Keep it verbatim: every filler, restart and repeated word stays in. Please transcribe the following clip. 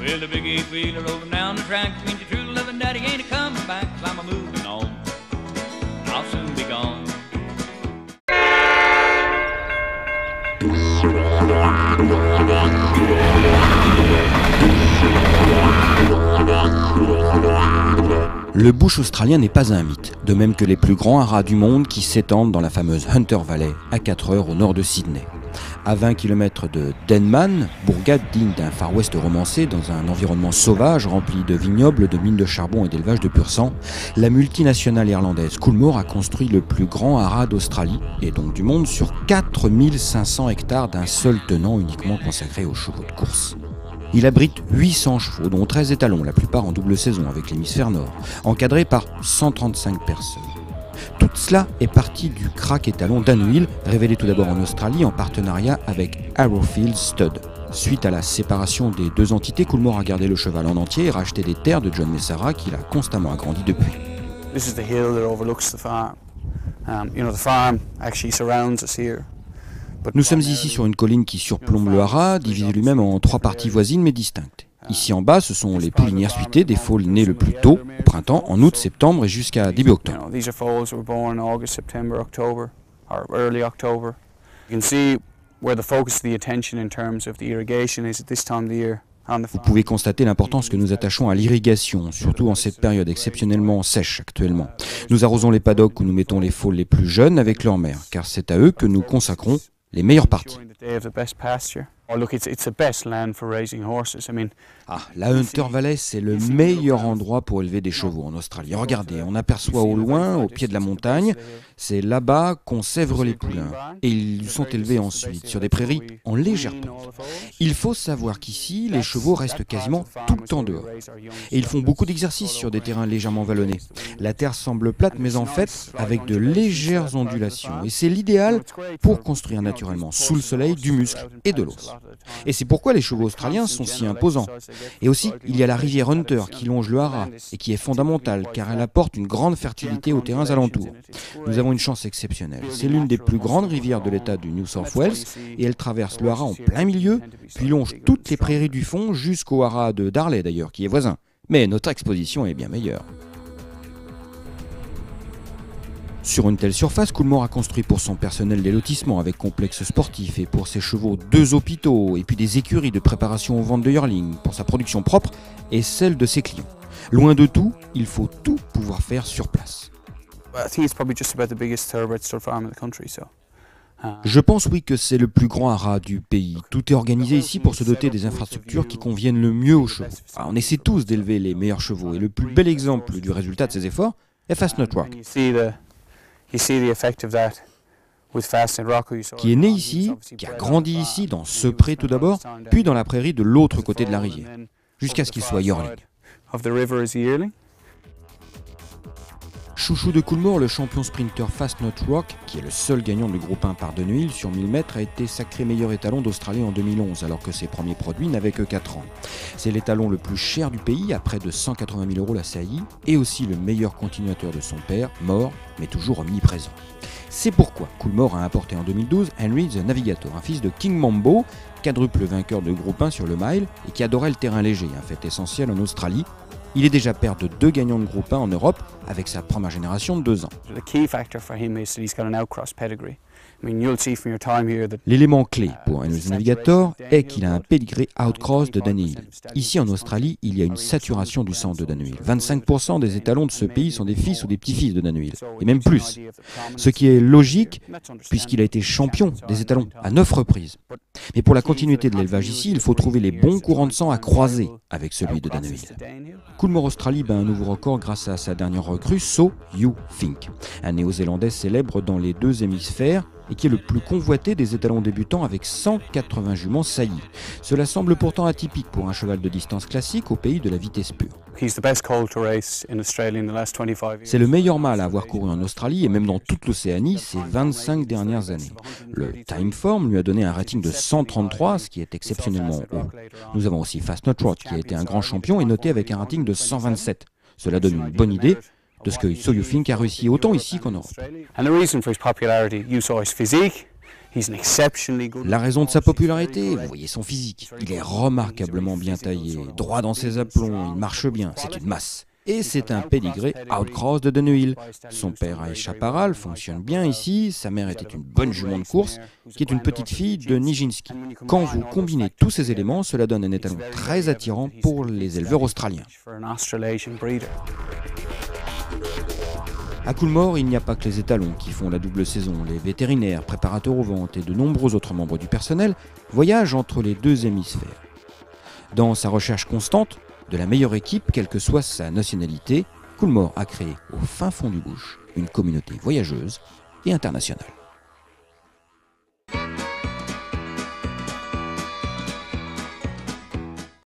Well, the big eight wheeler over down the track means your true loving daddy ain't a coming back, 'cause I'm a moving on. I'll soon be gone. Le bush australien n'est pas un mythe, de même que les plus grands haras du monde qui s'étendent dans la fameuse Hunter Valley, à quatre heures au nord de Sydney. À vingt kilomètres de Denman, bourgade digne d'un Far West romancé dans un environnement sauvage rempli de vignobles, de mines de charbon et d'élevage de pur sang, la multinationale irlandaise Coolmore a construit le plus grand haras d'Australie, et donc du monde, sur quatre mille cinq cents hectares d'un seul tenant uniquement consacré aux chevaux de course. Il abrite huit cents chevaux, dont treize étalons, la plupart en double saison avec l'hémisphère nord, encadrés par cent trente-cinq personnes. Tout cela est parti du crack étalon d'Anvil, révélé tout d'abord en Australie en partenariat avec Arrowfield Stud. Suite à la séparation des deux entités, Coolmore a gardé le cheval en entier et racheté des terres de John Messara qu'il a constamment agrandi depuis. This is the hill that overlooks the farm. Um, you know, the farm actually surrounds us here. Nous sommes ici sur une colline qui surplombe le haras, divisé lui-même en trois parties voisines mais distinctes. Ici en bas, ce sont les poulinières suitées, des foals nées le plus tôt, au printemps, en août, septembre et jusqu'à début octobre. Vous pouvez constater l'importance que nous attachons à l'irrigation, surtout en cette période exceptionnellement sèche actuellement. Nous arrosons les paddocks où nous mettons les foals les plus jeunes avec leur mère, car c'est à eux que nous consacrons les meilleures parties. Ah, la Hunter Valley, c'est le meilleur endroit pour élever des chevaux en Australie. Regardez, on aperçoit au loin, au pied de la montagne, c'est là-bas qu'on sèvre les poulains. Et ils sont élevés ensuite sur des prairies en légère pente. Il faut savoir qu'ici, les chevaux restent quasiment tout le temps dehors. Et ils font beaucoup d'exercices sur des terrains légèrement vallonnés. La terre semble plate, mais en fait, avec de légères ondulations. Et c'est l'idéal pour construire naturellement, sous le soleil, du muscle et de l'os. Et c'est pourquoi les chevaux australiens sont si imposants. Et aussi, il y a la rivière Hunter qui longe le haras et qui est fondamentale car elle apporte une grande fertilité aux terrains alentours. Nous avons une chance exceptionnelle. C'est l'une des plus grandes rivières de l'état du New South Wales et elle traverse le haras en plein milieu, puis longe toutes les prairies du fond jusqu'au haras de Darley d'ailleurs, qui est voisin. Mais notre exposition est bien meilleure. Sur une telle surface, Coolmore a construit pour son personnel des lotissements avec complexes sportifs et pour ses chevaux deux hôpitaux et puis des écuries de préparation aux ventes de yearling pour sa production propre et celle de ses clients. Loin de tout, il faut tout pouvoir faire sur place. Je pense oui que c'est le plus grand haras du pays. Tout est organisé ici pour se doter des infrastructures qui conviennent le mieux aux chevaux. Alors, on essaie tous d'élever les meilleurs chevaux et le plus bel exemple du résultat de ces efforts est Fastnut Rock, qui est né ici, qui a grandi ici, dans ce pré tout d'abord, puis dans la prairie de l'autre côté de la rivière, jusqu'à ce qu'il soit yearling. Chouchou de Coolmore, le champion sprinter Fastnut Rock, qui est le seul gagnant du groupe un par Deneuille sur mille mètres, a été sacré meilleur étalon d'Australie en deux mille onze, alors que ses premiers produits n'avaient que quatre ans. C'est l'étalon le plus cher du pays, à près de cent quatre-vingt mille euros la saillie, et aussi le meilleur continuateur de son père, mort, mais toujours omniprésent. C'est pourquoi Coolmore a importé en deux mille douze Henry the Navigator, un fils de King Mambo, quadruple vainqueur de groupe un sur le mile, et qui adorait le terrain léger, un fait essentiel en Australie. Il est déjà père de deux gagnants de groupe un en Europe avec sa première génération de deux ans. L'élément clé pour un navigator est qu'il a un pedigree outcross de Daniel. Ici en Australie, il y a une saturation du sang de Daniel. vingt-cinq pour cent des étalons de ce pays sont des fils ou des petits-fils de Daniel, et même plus. Ce qui est logique puisqu'il a été champion des étalons à neuf reprises. Mais pour la continuité de l'élevage ici, il faut trouver les bons courants de sang à croiser avec celui de Daniel. Coolmore Australie bat un nouveau record grâce à sa dernière recrue, So You Think, un néo-zélandais célèbre dans les deux hémisphères et qui est le plus convoité des étalons débutants avec cent quatre-vingts juments saillies. Cela semble pourtant atypique pour un cheval de distance classique au pays de la vitesse pure. C'est le meilleur mâle à avoir couru en Australie et même dans toute l'Océanie ces vingt-cinq dernières années. Le Timeform lui a donné un rating de cent trente-trois, ce qui est exceptionnellement haut. Nous avons aussi Fastnut Rock qui a été un grand champion et noté avec un rating de cent vingt-sept. Cela donne une bonne idée de ce que So You Think a réussi autant ici qu'en Europe. La raison de sa popularité, vous voyez son physique. Il est remarquablement bien taillé, droit dans ses aplombs, il marche bien, c'est une masse. Et c'est un pédigré outcross de Deneuille. Son père Aïe Chaparral fonctionne bien ici, sa mère était une bonne jument de course, qui est une petite fille de Nijinsky. Quand vous combinez tous ces éléments, cela donne un étalon très attirant pour les éleveurs australiens. À Coolmore, il n'y a pas que les étalons qui font la double saison. Les vétérinaires, préparateurs aux ventes et de nombreux autres membres du personnel voyagent entre les deux hémisphères. Dans sa recherche constante de la meilleure équipe, quelle que soit sa nationalité, Coolmore a créé au fin fond du bush une communauté voyageuse et internationale.